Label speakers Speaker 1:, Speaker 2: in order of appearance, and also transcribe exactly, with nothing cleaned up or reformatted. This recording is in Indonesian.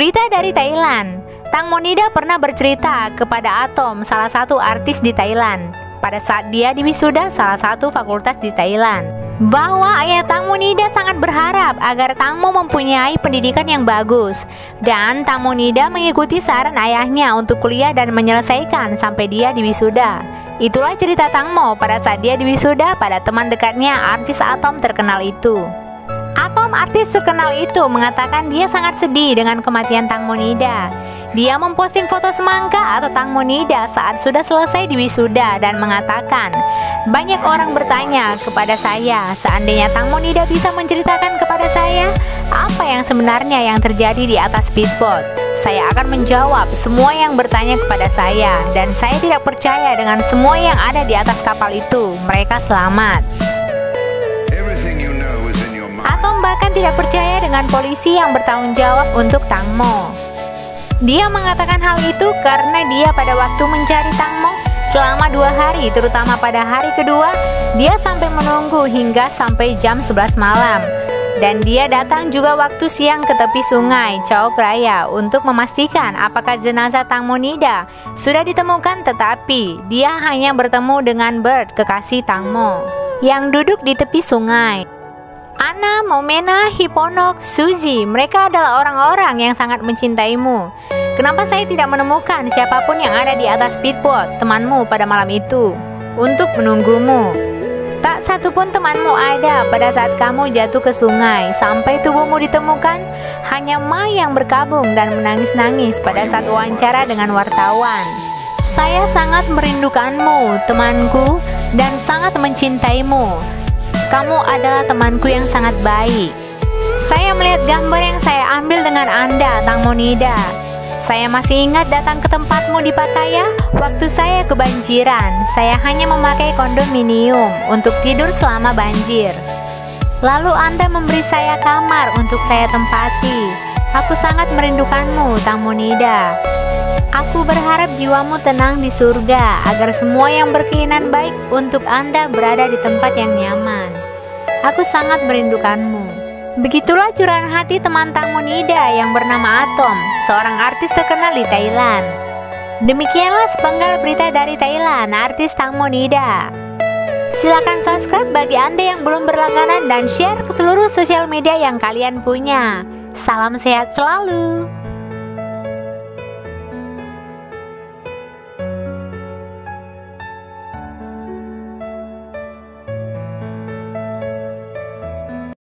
Speaker 1: Berita dari Thailand. Tang Monida pernah bercerita kepada Atom, salah satu artis di Thailand, pada saat dia diwisuda salah satu fakultas di Thailand, bahwa ayah Tang Monida sangat berharap agar Tang Mo mempunyai pendidikan yang bagus, dan Tang Monida mengikuti saran ayahnya untuk kuliah dan menyelesaikan sampai dia diwisuda. Itulah cerita Tang Mo pada saat dia diwisuda pada teman dekatnya artis Atom terkenal itu. Atom, artis terkenal itu, mengatakan dia sangat sedih dengan kematian Tang Monida. Dia memposting foto semangka atau Tang Monida saat sudah selesai diwisuda dan mengatakan, banyak orang bertanya kepada saya, seandainya Tang Monida bisa menceritakan kepada saya apa yang sebenarnya yang terjadi di atas speedboat, saya akan menjawab semua yang bertanya kepada saya, dan saya tidak percaya dengan semua yang ada di atas kapal itu. Mereka selamat. Atom bahkan tidak percaya dengan polisi yang bertanggung jawab untuk Tang Mo. Dia mengatakan hal itu karena dia pada waktu mencari Tang Mo selama dua hari, terutama pada hari kedua, dia sampai menunggu hingga sampai jam sebelas malam. Dan dia datang juga waktu siang ke tepi sungai Chao Phraya untuk memastikan apakah jenazah Tang Monida sudah ditemukan, tetapi dia hanya bertemu dengan Bert, kekasih Tang Mo, yang duduk di tepi sungai. Anna, Momena, Hiponok, Suzy, mereka adalah orang-orang yang sangat mencintaimu. Kenapa saya tidak menemukan siapapun yang ada di atas speedboat, temanmu pada malam itu, untuk menunggumu? Tak satu pun temanmu ada pada saat kamu jatuh ke sungai sampai tubuhmu ditemukan. Hanya Mai yang berkabung dan menangis-nangis pada saat wawancara dengan wartawan. Saya sangat merindukanmu, temanku, dan sangat mencintaimu. Kamu adalah temanku yang sangat baik. Saya melihat gambar yang saya ambil dengan Anda, Tang Monida. Saya masih ingat datang ke tempatmu di Pattaya waktu saya kebanjiran. Saya hanya memakai kondominium untuk tidur selama banjir. Lalu Anda memberi saya kamar untuk saya tempati. Aku sangat merindukanmu, Tang Monida. Aku berharap jiwamu tenang di surga, agar semua yang berkeinginan baik untuk Anda berada di tempat yang nyaman. Aku sangat merindukanmu. Begitulah curahan hati teman Tang Monida yang bernama Atom, seorang artis terkenal di Thailand. Demikianlah sepenggal berita dari Thailand, artis Tang Monida. Silakan subscribe bagi Anda yang belum berlangganan dan share ke seluruh sosial media yang kalian punya. Salam sehat selalu.